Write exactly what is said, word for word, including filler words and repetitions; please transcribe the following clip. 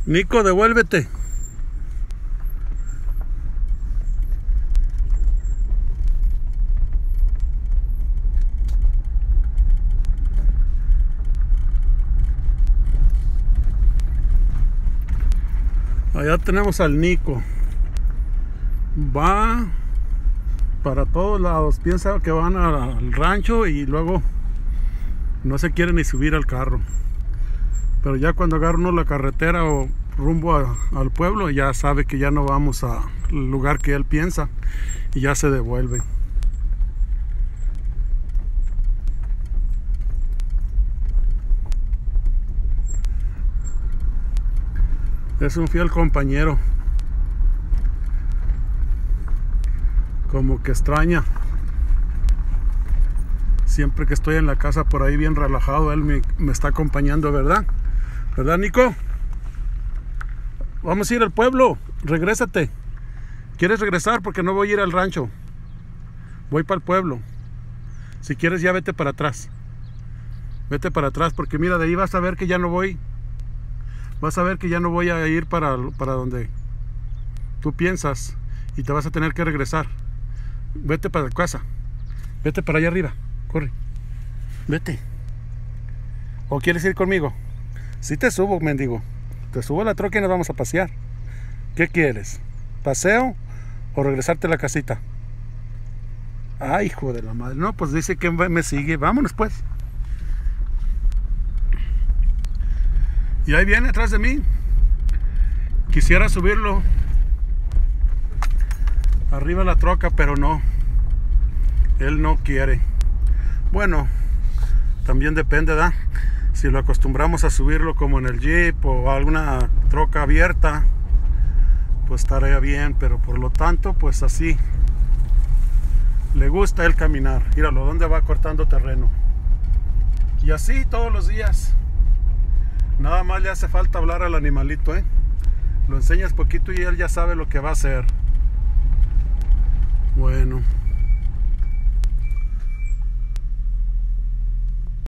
Nico, devuélvete. Allá tenemos al Nico. Va para todos lados. Piensa que van al rancho y luego no se quiere ni subir al carro. Pero ya cuando agarra uno la carretera o rumbo a, al pueblo, ya sabe que ya no vamos al lugar que él piensa y ya se devuelve. Es un fiel compañero. Como que extraña. Siempre que estoy en la casa por ahí bien relajado, él me, me está acompañando, ¿verdad? ¿Verdad, Nico? Vamos a ir al pueblo. Regrésate. ¿Quieres regresar? Porque no voy a ir al rancho. Voy para el pueblo. Si quieres ya vete para atrás. Vete para atrás porque mira, de ahí vas a ver que ya no voy. Vas a ver que ya no voy a ir para, para donde tú piensas. Y te vas a tener que regresar. Vete para casa. Vete para allá arriba. Corre. Vete. ¿O quieres ir conmigo? Si te subo, mendigo. Te subo a la troca y nos vamos a pasear. ¿Qué quieres? ¿Paseo o regresarte a la casita? Ay, hijo de la madre. No, pues dice que me sigue. Vámonos pues. Y ahí viene atrás de mí. Quisiera subirlo arriba de la troca, pero no. Él no quiere. Bueno, también depende, ¿verdad? Si lo acostumbramos a subirlo como en el Jeep o alguna troca abierta, pues estaría bien, pero por lo tanto, pues así. Le gusta él caminar. Míralo, ¿dónde va cortando terreno? Y así todos los días. Nada más le hace falta hablar al animalito, ¿eh? Lo enseñas poquito y él ya sabe lo que va a hacer. Bueno.